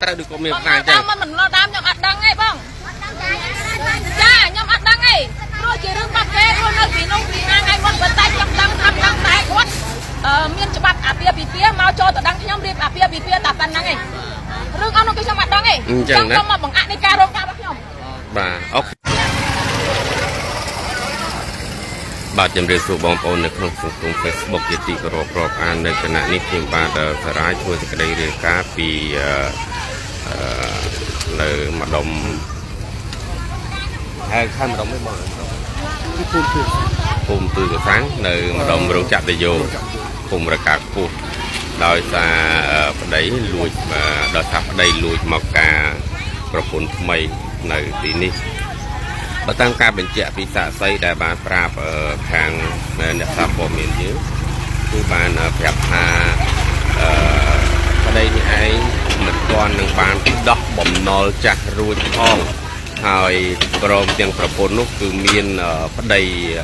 ទៅឬក៏មានផ្សាយចឹងមិនឡដាមខ្ញុំអត់ដឹងទេបងចាខ្ញុំអត់ដឹងទេព្រោះជារឿងបាត់គេខ្លួននៅពីនោះពីថ្ងៃមុនបើតែខ្ញុំដឹងថាដឹងតែគាត់មានច្បាប់អាពាហ៍ពិពាហ៍មកចូលទៅដឹងខ្ញុំរៀបអាពាហ៍ពិពាហ៍តែប៉ុណ្្នឹងឯងរឿងអស់នោះគឺខ្ញុំអត់ដឹងទេខ្ញុំទៅមកបង្អាក់នៃការរកការរបស់ខ្ញុំបាទអូខេបាទជំរាបសួរបងប្អូននៅក្នុងសង្គម Facebook ជាទីគោរពរាប់អាននៅគណៈនេះខ្ញុំបាទសារាយធ្វើសេចក្តីរាយការណ៍ពីនៅម្ដុំហើយខាងម្ដុំនេះបងភូមិទូកសាំងនៅម្ដុំរោងចក្រតយោភូមិរកាខ្ពស់ដោយសារប្តីលួចដោយសារប្តីលួចមកការប្រពន្ធថ្មីនៅទីនេះបើតាមការបញ្ជាក់ពីសាក្សីដែលបានប្រាប់ខាងអ្នកសារព័ត៌មានយើងគឺបានប្រាប់ថាប្តីនេះឯងមិនទាន់នឹងបានដោះបំណុលចាស់រួចផងហើយព្រមទាំងប្រពន្ធនោះគឺមានប្តី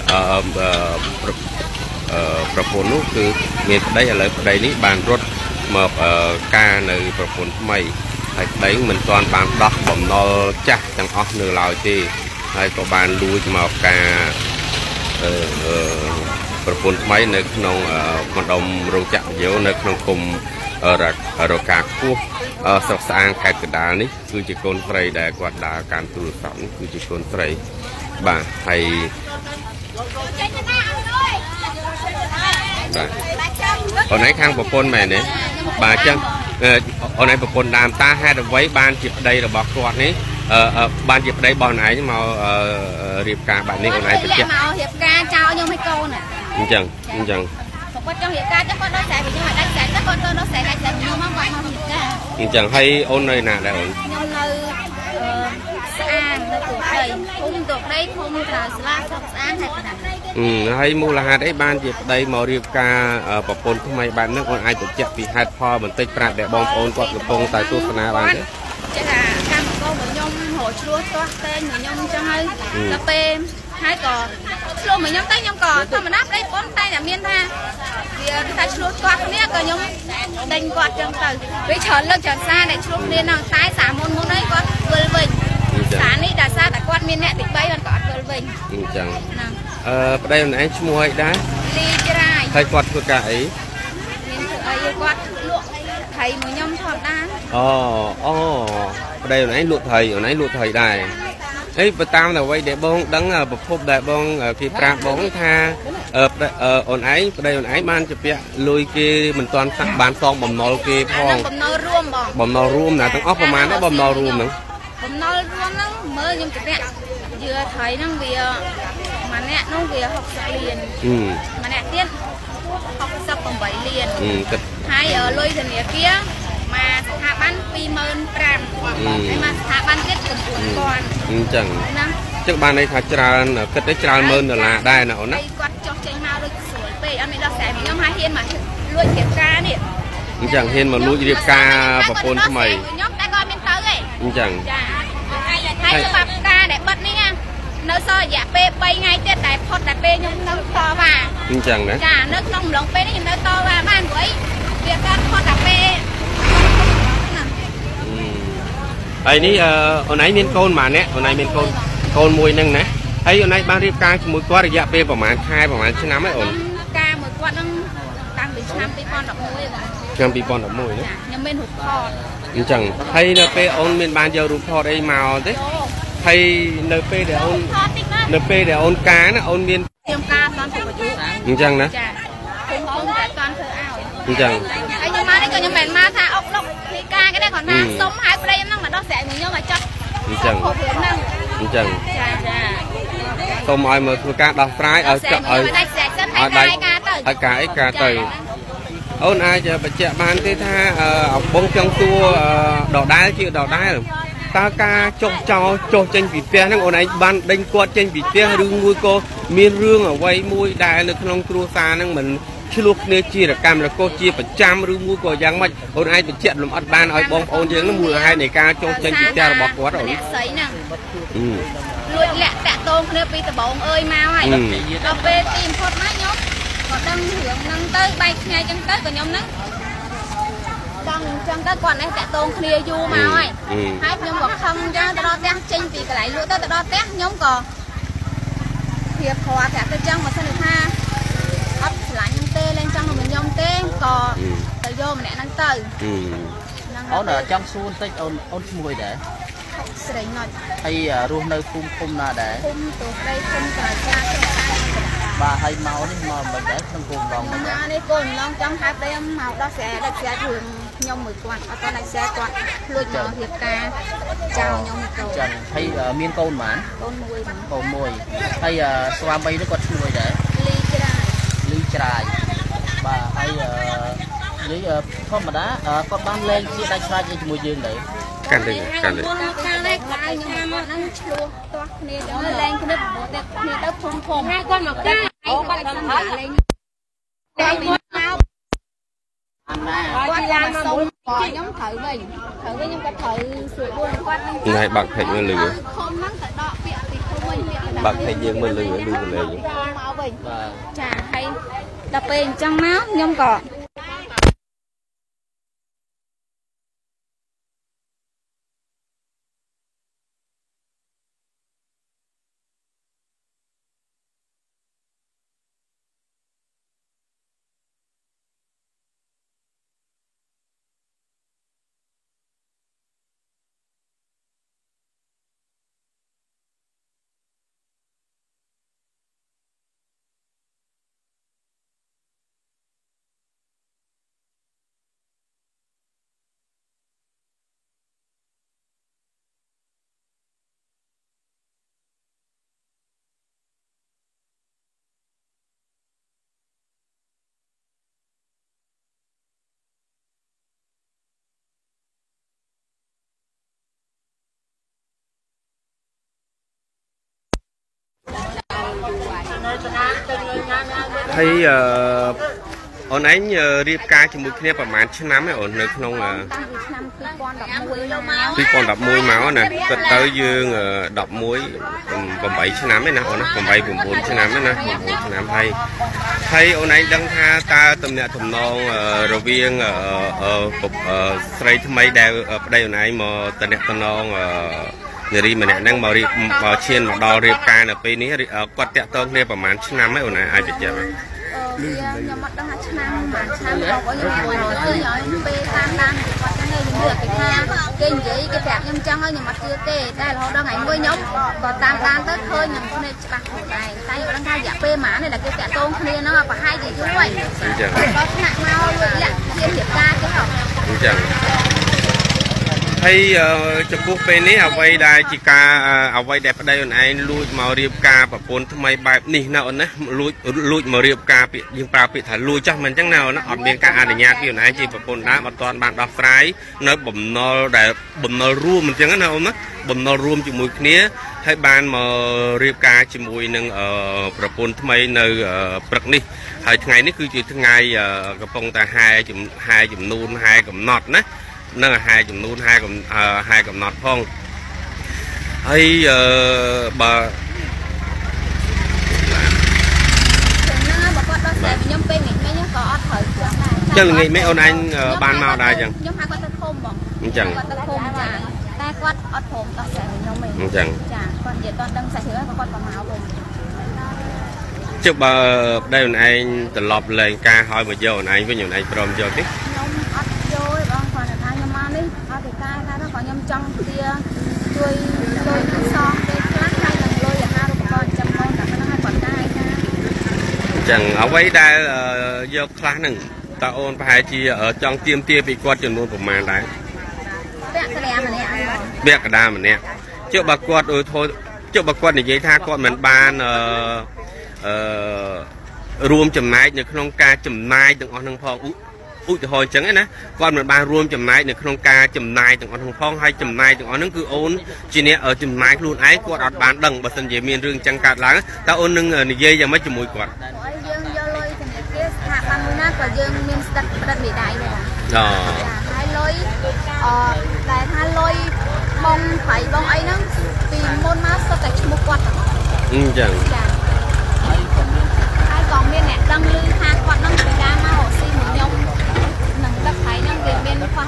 ប្រពន្ធនោះគឺមានប្តីឥឡូវប្តីនេះបានរត់មកការនៅប្រពន្ធថ្មីហើយប្តីមិនទាន់បានដោះបំណុលចាស់ទាំងអស់នៅឡើយទេហើយក៏បានលួចមកការប្រពន្ធថ្មីនៅក្នុងម្ដុំរោងចក្រយោនៅក្នុងគុំរកាខ្ពស់ស្រុកស្អាងខេត្តកណ្ដាលនេះគឺជាកូនស្រីដែលគាត់ដើរកាន់ទូរស័ព្ទនេះគឺជាកូនស្រីបាទហើយបាទអូនឯងខាងប្រពន្ធមែនទេបាទអញ្ចឹងអូនឯងប្រពន្ធដើមតាហេតុអ្វីបានជាប្តីរបស់គាត់នេះបានជាប្តីរបស់អូនឯងមករៀបការបែបនេះអូនឯងបញ្ជាក់មករៀបការចោលខ្ញុំឲ្យកូនអញ្ចឹងគាត់ចង់រៀបការចឹងគាត់ដល់ស្រែវិញខ្ញុំឲ្យដាច់ស្រែទៅគាត់ទៅដល់ស្រែដាច់ស្រែខ្ញុំមកគាត់មករៀបការអញ្ចឹងហើយអូននៅណាដែរអូនខ្ញុំនៅស្អាងនៅទូដីភូមិទូដីភូមិថាស្លាស្រុកស្អាងហើយហើយមូលហេតុអីបានជាប្តីមករៀបការប្រពន្ធថ្មីបែបហ្នឹងអូនអាចបញ្ជាក់ពីហេតុផលបន្តិចប្រាប់ដល់បងប្អូនគាត់កំពុងតែទស្សនាបានទេចេះថាកម្មកររបស់ខ្ញុំរកឆ្លោះទាស់តែងខ្ញុំចឹងហើយដល់ពេលហើយក៏ឆ្លោះមកខ្ញុំតែខ្ញុំក៏ធម្មតាប្តីបងតែតែមានថាវាថាឆ្លោះទាស់គ្នាក៏ខ្ញុំដេញគាត់ចឹងទៅវាច្រើនលើកច្រើនសារដែលឆ្លោះគ្នាហ្នឹងតែសារមុនអីគាត់វិលវិញសារនេះដោយសារតែគាត់មានអ្នកទី3គាត់ក៏អត់វិលវិញអញ្ចឹងប្តីអូនឯងឈ្មោះអីដែរលីច្រាយហើយគាត់ធ្វើការអីមានធ្វើអីគាត់លក់ថៃមួយខ្ញុំធម្មតាអូប្តីអូនឯងលក់ថៃអូនឯងលក់ថៃដែរអីបើតាមតែអ្វីដែលបងដឹងប្រភពដែលបងគេប្រាប់បងថាអូនឯងប្តីអូនឯងបានជាពាក់លុយគេមិនទាន់បានសងបំណុលគេផងបំណុលរួមបងបំណុលរួមណាទាំងអស់ប្រហែលដែរបំណុលរួមហ្នឹងបំណុលរួមហ្នឹងមើលខ្ញុំជម្រាក់យើថៃហ្នឹងវាម្នាក់នោះវា60លានម្នាក់ទៀត68លានហើយលុយធនាគារមកស្ថាប័ន25000ហើយមកស្ថាប័នទៀត9000 អញ្ចឹងបានន័យថាច្រើនគិតទៅច្រើនម៉ឺនដុល្លារដែរណាអូនណាគាត់ចុះចេញមកដូចស្រួលពេកអត់មានដោះស្រាយខ្ញុំហើយហ៊ានមកលួចរៀបការនេះអញ្ចឹងហ៊ានមកលួចរៀបការប្រពន្ធថ្មីខ្ញុំតែគាត់មានទៅទេអញ្ចឹងចាហើយច្បាប់ការដែលបិទនេះនៅសល់រយៈពេល3ថ្ងៃទៀតដែលផុតតែពេលខ្ញុំនៅតវ៉ាអញ្ចឹងណាចានៅក្នុងម្លងពេលនេះខ្ញុំនៅតវ៉ាបានព្រោះអីវាកើតផុតតែពេលហើយនេះអូនឯងមានកូនម៉ាអ្នកអូនឯងមានកូនមួយហ្នឹងណាហើយអូនឯងបានរៀបការជាមួយគាត់រយៈពេលប្រហែលខែប្រហែលឆ្នាំហើយអូនការមួយគាត់ហ្នឹងតាំងពីឆ្នាំ2011បងឆ្នាំ2011ណាខ្ញុំមានរូបថតអញ្ចឹងហើយនៅពេលអូនមានបានយករូបថតអីមកទេហើយនៅពេលដែលអូនការណាអូនមានខ្ញុំការអត់ទាន់ទៅអាយុអញ្ចឹងណាចាខ្ញុំតែអត់ទាន់ធ្វើឲ្យអញ្ចឹងហើយខ្ញុំមកនេះក៏ខ្ញុំមិនមកថាអុកលុកពីការគេដែរគាត់ថាសុំឲ្យប្តីហ្នឹងមកដោះស្រាយមួយខ្ញុំឲ្យចោះអញ្ចឹងអញ្ចឹងចាសូមឲ្យមើលធ្វើការដោះស្រាយឲ្យចុះឲ្យដាច់ស្រេចសិនឲ្យការទៅឲ្យការអីការទៅអូនអាចបញ្ជាក់បានទេថាបងចង់សួរដដែលជាដដែលតើការចុះចោលចុះចេញពីផ្ទះហ្នឹងអូនឯងបានដេញគាត់ចេញពីផ្ទះឬមួយក៏មានរឿងអ្វីមួយដែលនៅក្នុងគ្រួសារហ្នឹងមិនឆ្លោះគ្នាជារកម្មរកោជាប្រចាំឬមួយក៏យ៉ាងម៉េចអូនឯងបញ្ជាក់លំអិតបានឲ្យបងប្អូនយើងហ្នឹងមូលហេតុនៃការចុះចេញពីផ្ទះរបស់គាត់អូនអ្នកស្រីហ្នឹងលួចលាក់តាក់ទងគ្នាពីដំបងអើយមកហើយដល់ពេលទីបំផុតមកខ្ញុំក៏ដឹងរឿងហ្នឹងទៅបែកថ្ងៃចឹងទៅក៏ខ្ញុំហ្នឹង đăng chân tới còn này sẽ tôn kia du mà ơi hai nhóm bọc không ra đo test chênh vì cái lại lúa tới đo test nhóm có hiệp hòa cả cái chân mà sao được ha ấp lại nhân tê lên chân mình nhom tê có tự vô mình nè năng từ ôn ở trong xuân tích ôn mùi để hay luôn nơi khung là để đây khung cả bà hay màu đi mà mình để trong cùng đồng mình đây cồn long trong hai đây màu đó sẽ thường nhom 10 quan ở con này sẽ quan luôn nhỏ hiệp ca chào nhom cầu trần hay miên côn mà côn mùi hay xoa bay nó còn mùi để ly trài bà hay lý không mà đá con ban lên chia đánh ra cho mùi dương đấy can đi lên cái phồng hai con mặc đây nhóm thử mình nhóm có thử sửa buồn quan này bạc thạch mưa lửa bạc thạch dương mưa lửa lưu lửa chả hay đập bên trong máu nhóm cỏ thấy ôn ánh riêng ca chỉ một kiaประมาณชั้นน้ำให้ổnនៅក្នុង2011មកណាគាត់ទៅយើង11ឆ្នាំឯណាអូនណា8 9ឆ្នាំឯណា9ឆ្នាំហើយអូនឯងដឹងថាតើតំណែងតំណងរវាងស្រីថ្មីដែលប្តីអូនឯងមកតំណែងតំណងនារីម្នាក់ហ្នឹងមកឈានមកដល់រៀបការនៅពេលនេះគាត់តាក់ទងគ្នាប្រហែលឆ្នាំហើយអូនអាចបញ្ជាក់ខ្ញុំអត់ដឹងថាឆ្នាំប៉ុន្មានឆ្នាំរបស់ខ្ញុំពេលតាមគាត់ហ្នឹងខ្ញុំលើកគេថាគេនិយាយគេប្រាប់ខ្ញុំចឹងហើយខ្ញុំអត់ជឿទេតែរហូតដល់ថ្ងៃមួយខ្ញុំក៏តាមទៅឃើញខ្ញុំគ្នាច្បាស់ខ្លួនឯងតែខ្ញុំដឹងថារយៈពេលប៉ុន្មានដែលគេតាក់ទងគ្នាហ្នឹងប្រហែលជាយូរហើយអញ្ចឹងដល់ថ្នាក់មកលើកលាក់ជារៀបការគេហ៎អញ្ចឹងហើយចំពោះពេលនេះអ្វីដែលជាការអ្វីដែលប្តីអូនឯងលួចមករៀបការប្រពន្ធថ្មីបែបនេះណាអូនណាលួចមករៀបការពាក្យយើងប្រើពាក្យថាលួចចាស់មិនអញ្ចឹងណាអូនណាអត់មានការអនុញ្ញាតពីអូនឯងជាប្រពន្ធដើមអត់ទាន់បានដោះស្រាយនៅបំណុលរួមអញ្ចឹងណាអូនណាបំណុលរួមជាមួយគ្នាហើយបានមករៀបការជាមួយនឹងប្រពន្ធថ្មីនៅព្រឹកនេះហើយថ្ងៃនេះគឺជាថ្ងៃកំពុងតែហែចំនួនហែកំណត់ណានឹងហែចំនួនហែកំណត់ផងហើយបើខ្ញុំពេលនេះក៏អត់ត្រូវចឹងថ្ងៃនេះអូនឯងបានមកដែរចឹងខ្ញុំហៅគាត់ទៅឃុំបងអញ្ចឹងគាត់ទៅឃុំចាតែគាត់អត់ព្រមដោះស្រាយខ្ញុំទេអញ្ចឹងចាគាត់និយាយគាត់ដឹងសាច់រឿងគាត់ក៏មកវិញជិះបើប្តីអូនឯងត្រឡប់លែងការហើយមកយកអូនឯងវិញអូនឯងព្រមយកទេខ្ញុំអត់យកទេបងគាត់ថាខ្ញុំមកនេះអត់ទេការថាក៏ខ្ញុំចង់ទាជួយសងទេខ្លះហើយនឹងលុយអាហារូបករណ៍ចាំផងតែហ្នឹងឲ្យគាត់ដែរចាអញ្ចឹងអ្វីដែលយកខ្លះហ្នឹងតើអូនប្រហែលជាចង់ទៀមទាពីគាត់ចំនួនប្រមាណដែរពាក់កណ្ដាលម្នាក់ពាក់កណ្ដាលម្នាក់ជិះបើគាត់ចុះបើគាត់និយាយថាគាត់មិនបានរួមចំណែកនៅក្នុងការចំណាយទាំងអស់នឹងផងឧទាហរណ៍អញ្ចឹងណាគាត់មិនបានរួមចំណែកនៅក្នុងការចំណាយទាំងអស់នឹងផងហើយចំណាយទាំងអស់នឹងគឺអូនជាអ្នកចំណាយខ្លួនឯងគាត់អត់បានដឹងបើសិនជាមានរឿងអញ្ចឹងកើតឡើងតើអូននឹងនិយាយយ៉ាងម៉េចជាមួយគាត់យើងយកលុយធនាគារស្ថាប័នមួយណាក៏យើងមានស្ដិតប្រឌិតវិដ័យដែរហើយលុយតែថាលុយបងប្រៃបងអីហ្នឹងពីមុនមកសុទ្ធតែឈ្មោះគាត់ទាំងអស់អញ្ចឹងហើយក៏មានអ្នកដឹងឮថាគាត់នឹងពីដើមមករកស៊ីមួយខ្ញុំនឹងដឹកថៃហ្នឹងវាមានខ្វះ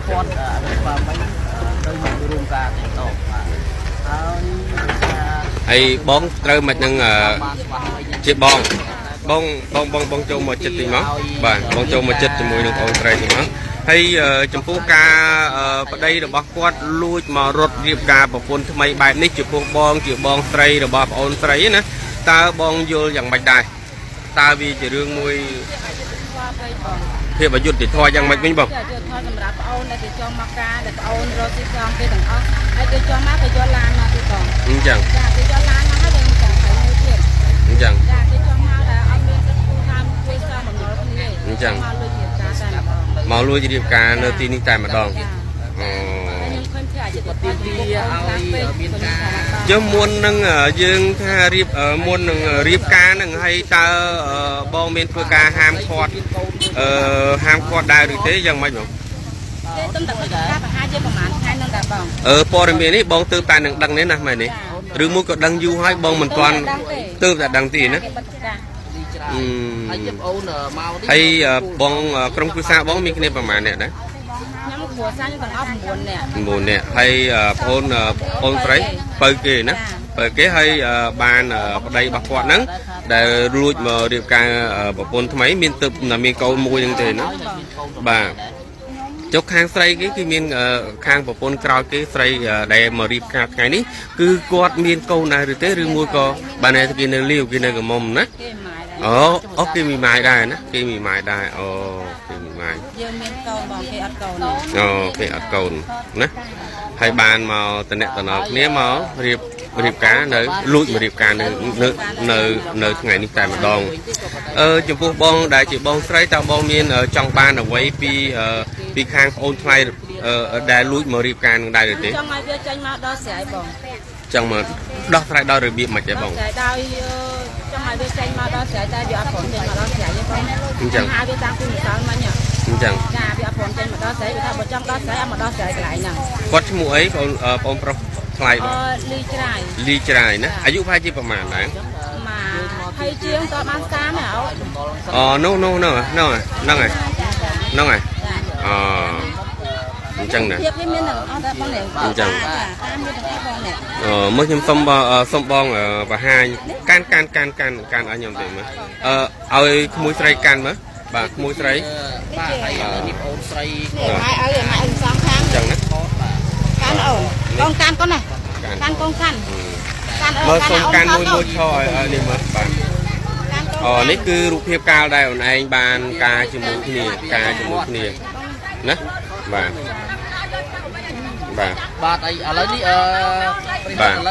គាត់បាទមិនទៅរួមការទេតោះហើយបងត្រូវមិននឹងជាបងចូលមកចិត្តទីមកបាទបងចូលមកចិត្តជាមួយនឹងបងស្រីទីមកហើយចំពោះការបដីរបស់គាត់លួចមករត់រៀបការប្រពន្ធថ្មីបែបនេះចំពោះបងជាបងស្រីរបស់បងស្រីណាតើបងយល់យ៉ាងម៉េចដែរតើវាជារឿងមួយភាពអយុត្តិធម៌យ៉ាងម៉េចវិញបងអយុត្តិធម៌សម្រាប់បងអូនដែលគេចង់មកការដែលបងអូនរកទីចង់គេទាំងអស់ហើយគេចង់មកគេយកឡានមកទីបងអញ្ចឹងចាគេយកឡានមកហើយយើងចាំហើយមួយទៀតអញ្ចឹងចាគេចង់មកដែលអត់មានទឹកគូតាមជួយសំបំណុលគ្នាអញ្ចឹងមកលួចរៀបការតែម្ដងមកលួចរៀបការនៅទីនេះតែម្ដងយើងមុននឹងយើងថាមុននឹងរៀបការនឹងហើយតើបងមានធ្វើការហាមឃាត់ដែរឬទេយ៉ាងម៉េចបងគេទំតែការប្រហែលជាប្រហែលថ្ងៃនឹងតែបងព័ត៌មាននេះបងទើបតែនឹងដឹងនេះណាមែននេះឬមួយក៏ដឹងយូរហើយបងមិនទាន់ទើបតែដឹងទីណាហើយបងអូនមកនេះហើយបងក្រុមគ្រួសារបងមានគ្នាប្រហែលអ្នកដែរខ្ញុំគ្រួសារខ្ញុំទាំងអស់ 9នាក់ហើយបងស្រីបើគេណាបើគេហើយបានប្តីរបស់គាត់ហ្នឹងដែលលួចមករៀបការប្រពន្ធថ្មីមានទៅមានកូនមួយហ្នឹងទេណាបាទចុះខាងស្រីគេគឺមានខាងប្រពន្ធក្រោយគេស្រីដែលមករៀបការថ្ងៃនេះគឺគាត់មានកូនដែរឬទេឬមួយក៏បានតែគេនៅលាវគេនៅកមុំណាអូគេមានម៉ាយដែរណាគេមានម៉ាយដែរគេមានម៉ាយយើងមានកូនបងគេអត់កូនគេអត់កូនណាហើយបានមកតំណែងគ្នាមករៀបការនៅលួចមករៀបការនៅថ្ងៃនេះតែម្ដងចំពោះបងដែលជាបងស្រីតើបងមានចង់បានអ្វីពីខាងប្អូនថ្លៃដែលលួចមករៀបការនឹងដែរទេចង់ឲ្យវាចេញមកដល់ស្រ័យបងចង់មកដោះស្រាយដល់របៀបមិនទេបងដោយចង់ឲ្យវាចេញមកដល់ស្រ័យតែវាអត់ព្រមចេញមកដល់ស្រ័យទេបងអញ្ចឹងហៅវាតាំងពីម្សិលមិញអញ្ចឹងចាវាអត់ព្រមចេញមកដល់ស្រ័យវាថាបើចង់ដល់ស្រ័យអត់មកដល់ស្រ័យកន្លែងហ្នឹងគាត់ឈ្មោះអីបងប្រុសថ្លៃបងលីច្រាយណាអាយុប្រហែលជាប្រហែលដែរហើយជាងតើបានតាមហ៎ហ្នឹងហើយអញ្ចឹងណាភាពនេះមាននឹងអត់តែបងនេះអញ្ចឹងតាមមានទាំងបងនេះមើលខ្ញុំសុំបងបង្ហាញកាន់ឲ្យខ្ញុំទៅមើលឲ្យក្មួយស្រីកាន់មើលបាទក្មួយស្រីបាទហើយនេះប្អូនស្រីម៉ែឲ្យសំខាងអញ្ចឹងណាកាន់អូនកាន់កូនណាកាន់កូនកាន់មើលសុំកាន់មួយឈរឲ្យនេះមើលបាទនេះគឺរូបភាពកាលដែលអូនឯងបានការជាមួយគ្នាណាបាទអីឥឡូវនេះបាទឥឡូវ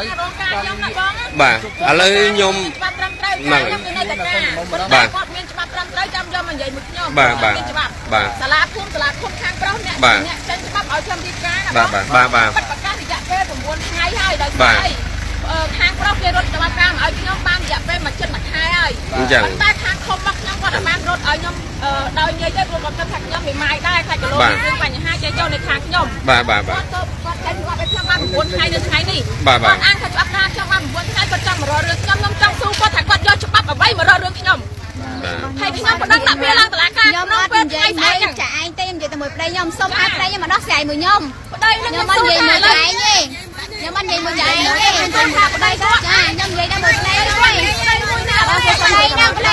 ខ្ញុំហ្នឹងបាទគាត់មានច្បាប់ត្រឹមត្រូវចាំយកមកនិយាយមួយខ្ញុំបាទសាលាភូមិខាងប្រុសអ្នកចេញច្បាប់ឲ្យខ្ញុំរៀបការបាទប្រកាសរយៈពេល9ថ្ងៃហើយដោយសារខាងប្រុសគេរត់ច្បាប់ការឲ្យខ្ញុំបានរយៈពេល1 ខែហើយតែខាងខុំមកខ្ញុំគាត់តែបានរត់ឲ្យខ្ញុំដោយនិយាយទៅព្រោះគាត់ថាខ្ញុំមានម៉ាយដែរខ្លាចគីឡូមានបញ្ហាចេះចូលនៅខាងខ្ញុំបាទគាត់ចេញគាត់ឲ្យខ្ញុំបាន9ថ្ងៃនៅថ្ងៃនេះគាត់អានថាច្បាប់ការខ្ញុំបាន9ថ្ងៃគាត់ចង់មករករឿងខ្ញុំចង់ស៊ូគាត់ថាគាត់យកច្បាប់អ្វីមករករឿងខ្ញុំហើយខ្ញុំបដិងដាក់វាឡើងតុលាការខ្ញុំអត់និយាយចាឯងទេខ្ញុំនិយាយតែមួយប្តីខ្ញុំសុំឲ្យប្តីខ្ញុំមកដោះស្រាយមួយខ្ញុំប្តីខ្ញុំមិននិយាយមួយឯងទេខ្ញុំមិននិយាយមួយឯងទេខ្ញុំថាប្តីគាត់ចាខ្ញុំនិយាយតែមួយប្តីមួយណាបើប្តីខ្ញុំចា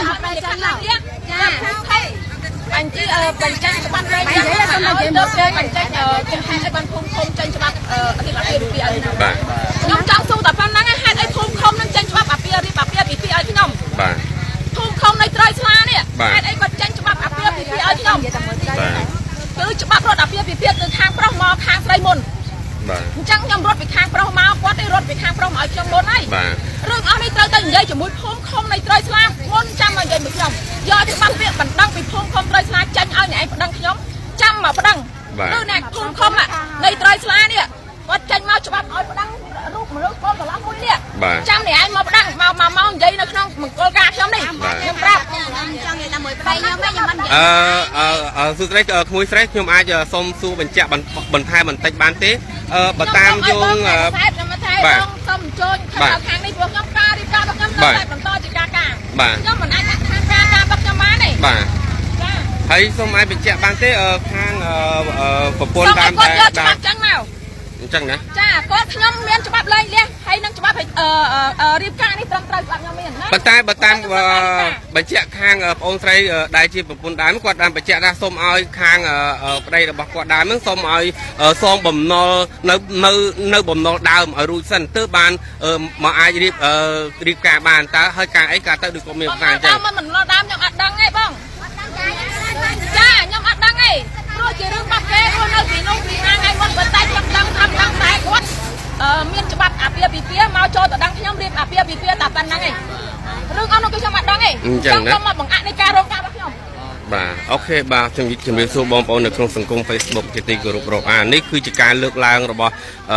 បញ្ជីបញ្ចេញច្បាប់រែងយ៉ាងខ្ញុំនិយាយទៅគេបញ្ចេញខ្ញុំហេតុឲ្យបានភូមិឃុំចេញច្បាប់អធិការពីឲ្យខ្ញុំចង់ស៊ូតែប៉ុណ្ណឹងហេតុឲ្យភូមិឃុំនឹងចេញច្បាប់អាពីពីឲ្យខ្ញុំបាទភូមិឃុំនៅត្រើយស្លានេះហេតុអីគាត់ចេញច្បាប់អាពីឲ្យខ្ញុំគឺច្បាប់រត់អាពីគឺខាងប្រុសមកខាងស្រីមុនអញ្ចឹងខ្ញុំរត់ពីខាងប្រុសមកគាត់ឯងរត់ពីខាងប្រុសមកឲ្យខ្ញុំមុនហើយរឿងអស់នេះត្រូវតែនិយាយជាមួយភូមិឃុំនៃត្រើយស្លាមុនចាំមកនិយាយមួយខ្ញុំយកច្បាប់ពាក្យបណ្ដឹងពីភូមិឃុំត្រើយស្លាចេញឲ្យអ្នកឯងបណ្ដឹងខ្ញុំចាំមកបណ្ដឹងគឺអ្នកភូមិឃុំនៃត្រើយស្លានេះគាត់ចេញមកច្បាប់ឲ្យបណ្ដឹងរូបមនុស្សកូនកន្លះមួយនេះចាំអ្នកឯងមកបណ្ដឹងមកនិយាយនៅក្នុងមង្គលការខ្ញុំនេះខ្ញុំប្រាប់ខ្ញុំចង់និយាយតែមួយប្តីខ្ញុំឯងខ្ញុំមិននិយាយសួស្ដីក្មួយស្រីខ្ញុំអាចសុំសួរបញ្ជាក់បន្ថែមបន្តិចបានទេបើតាមយោងបាទសូមអញ្ជើញខាងនេះព្រោះខ្ញុំការរៀបការរបស់ខ្ញុំនៅតែបន្តជាការខ្ញុំមិនអាចខាងការរបស់ខ្ញុំបានទេបាទហើយសូមឲ្យបញ្ជាក់បានទេខាងប្រពន្ធតាមតែដាក់ចឹងមកអញ្ចឹងណាចាគាត់ខ្ញុំមានច្បាប់លែងលះហើយនឹងច្បាប់រៀបការនេះត្រឹមត្រូវច្បាប់ខ្ញុំមានណាប៉ុន្តែបើតាមបញ្ជាក់ខាងប្អូនស្រីដែលជាប្រពន្ធដើមគាត់បានបញ្ជាក់ថាសូមឲ្យខាងប្តីរបស់គាត់ដើមនឹងសូមឲ្យសងបំណុលនៅបំណុលដើមឲ្យរួចសិនទើបបានមកអាចរៀបការបានតើហើយការអីការទៅដូចគាត់មានប្រសាអញ្ចឹងបំណុលដើមខ្ញុំអត់ដឹងទេបងចាខ្ញុំអត់ដឹងទេព្រោះជារឿងបាត់គេគាត់នៅពីនោះពីណាថ្ងៃមុនបើតែខ្ញុំដឹងថាដឹងតែគាត់មានច្បាប់អាពាហ៍ពិពាហ៍មកចូលទៅដឹងខ្ញុំរៀបអាពាហ៍ពិពាហ៍តែប៉ុណ្្នឹងឯងរឿងអស់នោះគឺខ្ញុំអត់ដឹងទេខ្ញុំមកបង្អាក់នៃការរកការរបស់ខ្ញុំបាទអូខេបាទជំរាបសួរបងប្អូននៅក្នុងសង្គម Facebook ជាទីគោរពរាប់អាននេះគឺជាការលើកឡើងរបស់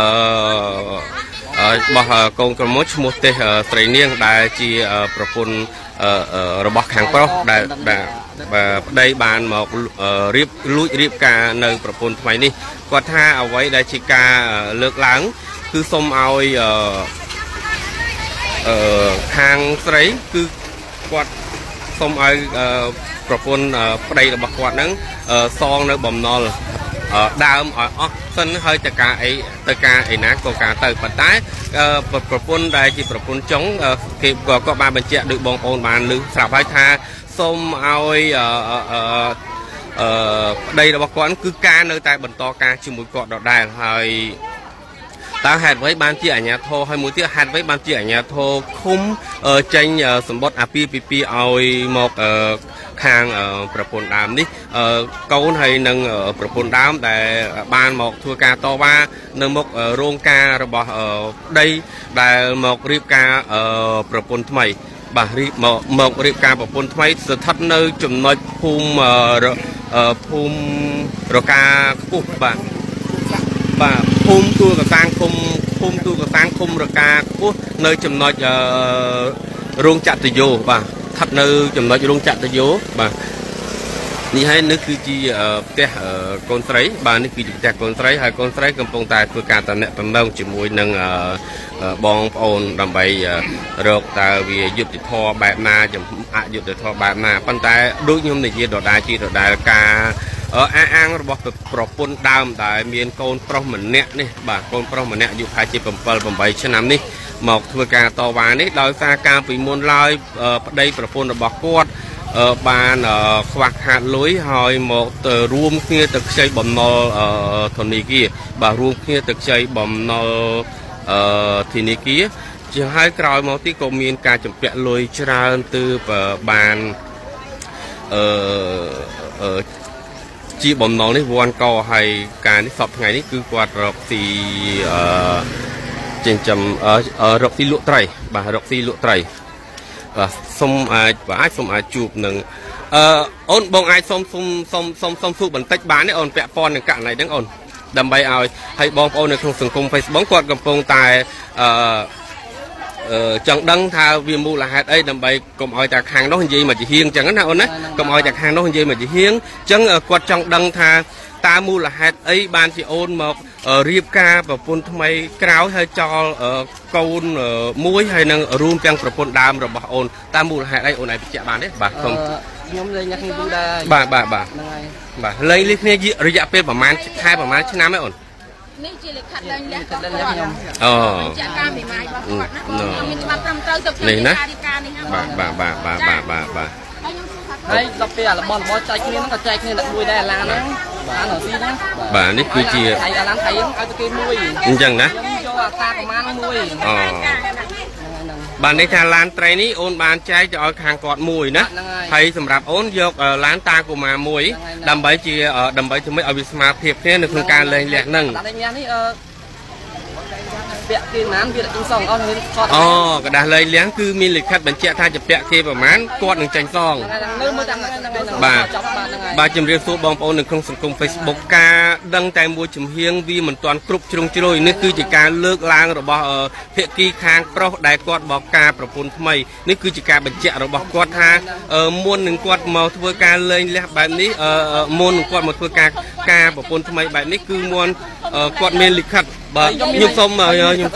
របស់កូនក្រមុំឈ្មោះទេសស្រីនាងដែលជាប្រពន្ធរបស់ខាងប្រុសដែលប្តីបានមកលួចរៀបការនៅប្រពន្ធថ្មីនេះគាត់ថាអ្វីដែលជាការលើកឡើងគឺសូមឲ្យខាងស្រីគឺគាត់សូមឲ្យប្រពន្ធប្តីរបស់គាត់ហ្នឹងសងនៅបំណុលដើមឲ្យអស់សិនហើយទៅការអីណាក៏ការទៅប៉ុន្តែប្រពន្ធដែលជាប្រពន្ធចុងគេក៏បានបញ្ជាក់ដូចបងប្អូនបានលើស្រាប់ហើយថាសូមឲ្យប្តីរបស់គាត់គឺការនៅតែបន្តការជាមួយគាត់ដដែលហើយតើហេតុអ្វីបានជាអាជ្ញាធរហើយមួយទៀតហេតុអ្វីបានជាអាជ្ញាធរឃុំចេញសម្បត្តិអាពាហ៍ពិពាហ៍ឲ្យមកខាងប្រពន្ធដើមនេះកូនហើយនឹងប្រពន្ធដើមដែលបានមកធ្វើការតវ៉ានៅមុខរោងការរបស់ប្តីដែលមករៀបការប្រពន្ធថ្មីបាទមករៀបការប្រពន្ធថ្មីស្ថិតនៅចំណុចភូមិរកាខ្ពស់បាទភូមិទួលកសាងឃុំរកាខ្ពស់នៅចំណុចរោងចក្រយោបាទស្ថិតនៅចំណុចរោងចក្រយោបាទនេះហើយនេះគឺជាផ្ទះកូនស្រីបាទនេះគឺជាផ្ទះកូនស្រីហើយកូនស្រីកំពុងតែធ្វើការតំណែងជាមួយនឹងបងប្អូនដើម្បីរកតើវាយុត្តិធម៌បែបណាអយុត្តិធម៌បែបណាប៉ុន្តែដូចខ្ញុំនិយាយដដែលការអាងរបស់ប្រពន្ធដើមដែលមានកូនប្រុសម្នាក់នេះបាទកូនប្រុសម្នាក់អាយុប្រហែលជា7-8ឆ្នាំនេះមកធ្វើការតវ៉ានេះដោយសារការពីមុនឡើយប្តីប្រពន្ធរបស់គាត់បានខ្វះខាតលុយហើយមកទៅរួមគ្នាទៅខ្ចីបំណុលធនាគារបាទរួមគ្នាទៅខ្ចីបំណុលធនាគារជាហើយក្រោយមកទីក៏មានការចម្ពាក់លុយច្រើនទើបបានជាបំណុលនេះវាន់កហើយការនេះសពថ្ងៃនេះគឺគាត់រកស៊ីចិញ្ចឹមរកស៊ីលក់ត្រីបាទរកស៊ីលក់ត្រីបាទសូមអាចជួបនឹងអូនបងអាចសូមសួរបន្តិចបានទេអូនពាក់ព័ន្ធនឹងករណីហ្នឹងអូនដើម្បីឲ្យឲ្យបងប្អូននៅក្នុងសង្គម Facebook គាត់កំពុងតែចង់ដឹងថាវាមូលហេតុអីដើម្បីកុំឲ្យតែខាងនោះនិយាយមកជាហៀងអញ្ចឹងណាអូនណាកុំឲ្យតែខាងនោះនិយាយមកជាហៀងអញ្ចឹងគាត់ចង់ដឹងថាតើមូលហេតុអីបានជាអូនមករៀបការប្រពន្ធថ្មីក្រោយហើយចោលកូនមួយហើយនឹងរួមទាំងប្រពន្ធដើមរបស់អូនតើមូលហេតុអីអូនអាចបញ្ជាក់បានទេបាទសូមខ្ញុំលេងគ្នាយូរដែរបាទហ្នឹងហើយបាទលេងគ្នារយៈពេលប្រហែលខែប្រហែលឆ្នាំឯអូននេះជាលិខិតលែងលះរបស់ខ្ញុំចាក់ការពីម៉ាយរបស់គាត់ណាមានច្បាប់ត្រឹមត្រូវទៅពីការរីកានេះបាទហើយដល់ពេលអារបស់ចែកគ្នាហ្នឹងក៏ចែកគ្នាតែមួយដែរអាឡានហ្នឹងអានស៊ីហ្នឹងបាទនេះគឺជាអាឡានថៃហ្នឹងឲ្យទៅគេមួយអញ្ចឹងណាខ្ញុំយកអាតាប្រមាណមួយបាទនេះថាឡានត្រីនេះអូនបានចែកទៅឲ្យខាងគាត់មួយណាហើយសម្រាប់អូនយកឡានតាកូម៉ាមួយដើម្បីធ្វើម៉េចឲ្យវាស្មើភាពគ្នានៅក្នុងការលេងលះហ្នឹងពាក់គេប្រហែលវាចេញសងអស់នេះគាត់កដាស់លេងលះគឺមានលិខិតបញ្ជាក់ថាជាពាក់គេប្រហែលគាត់នឹងចេញសងបាទជំរាបសួរបងប្អូននៅក្នុងសង្គម Facebook ការដឹងតែមួយជំហៀងវាមិនទាន់គ្រប់ជ្រុងជ្រោយនេះគឺជាការលើកឡើងរបស់ភាគីខាងប្រុសដែលគាត់បកការប្រពន្ធថ្មីនេះគឺជាការបញ្ជាក់របស់គាត់ថាមុននឹងគាត់មកធ្វើការលេងលះបែបនេះមុននឹងគាត់មកធ្វើការប្រពន្ធថ្មីបែបនេះគឺមុនគាត់មានលិខិតបាទខ្ញុំសុំបាទនេះលិខិត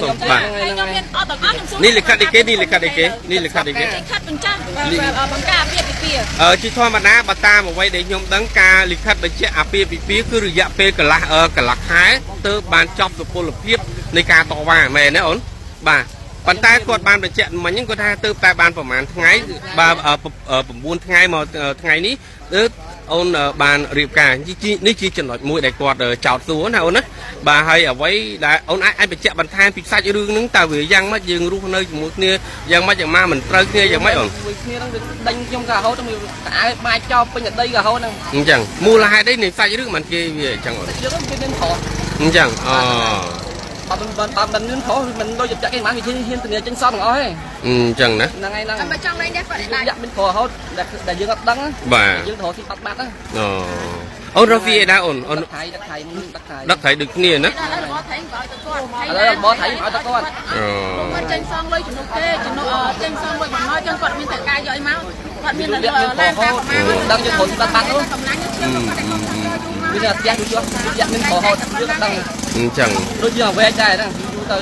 អីគេនេះលិខិតអីគេនេះលិខិតអីគេខិតបញ្ចាំបង្ការអាពាហ៍ពិពាហ៍ជាធម្មតាបើតាមអ្វីដែលខ្ញុំដឹងការលិខិតបញ្ជាក់អាពាហ៍ពិពាហ៍គឺរយៈពេលកន្លះខែទើបបានចប់សុពលភាពនៃការតវ៉ាមែនទេអូនបាទប៉ុន្តែគាត់បានបញ្ជាក់មិញហ្នឹងគាត់ថាទើបតែបានប្រហែលថ្ងៃបាទ9ថ្ងៃមកថ្ងៃនេះទើបអូនបានរៀបការនេះជាចំណុចមួយដែលគាត់ចោទសួរណាអូនណាបាទហើយអ្វីដែលអូនអាចបញ្ជាក់បន្ថែមពីសាច់រឿងហ្នឹងតើវាយ៉ាងម៉េចយើងរស់នៅជាមួយគ្នាយ៉ាងម៉េចយ៉ាងម៉ាមិនត្រូវគ្នាយ៉ាងម៉េចអូនមួយគ្នាហ្នឹងដេញខ្ញុំក៏រហូតទៅអាយបាច់ចោលពេញដីក៏រហូតហ្នឹងអញ្ចឹងមូលហេតុអីនៃសាច់រឿងមិនគេវាអញ្ចឹងអូនយើងគេមានខុសអញ្ចឹងបើមិនមានខុសមិនដូចចាក់គេមិនវិធីហ៊ានធានាចេញសតទាំងអស់ទេអញ្ចឹងណាហ្នឹងហើយហ្នឹងតែចង់លេងដែរគាត់ដាក់មានខុសរហូតដែលយើងអត់ដឹងបាទយើងរកទីបាត់បាត់ហ្នឹងអូនរកស៊ីឯណាអូនដឹកថៃដឹកថៃដូចគ្នាណារបស់ថៃក៏ឲ្យទៅគាត់ឥឡូវរបស់ថៃឲ្យទៅគាត់គាត់ចេញសងលុយជំនួសគេជំនួសចេញសងលុយបំណុលចឹងគាត់មានតែការយកអីមកគាត់មានតែឡើងការប្រមាណដឹងយើងរកទីបាត់បាត់នោះកម្លាំងឈាមគាត់តែវាផ្ទះជួយកមានខុសរហូតយើងអត់ដឹងអញ្ចឹងដូចយើងអវែកដែរហ្នឹងយូរទៅ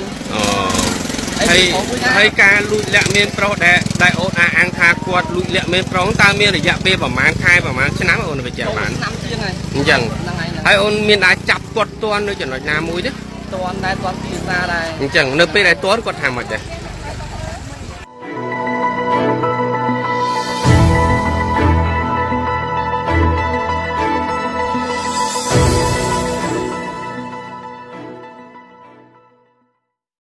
ហើយការលួចលាក់មានប្រុសដែលអូនអាងថាគាត់លួចលាក់មានប្រុសតើមានរយៈពេលប្រហែលខែប្រហែលឆ្នាំអូនបញ្ជាក់បានឆ្នាំជាងហើយអញ្ចឹងហើយអូនមានអាចចាប់គាត់ទាន់នៅចំណុចណាមួយទេទាន់ដែរទាន់ពីសារដែរអញ្ចឹងនៅពេលដែលទាន់គាត់ថាម៉េចដែរ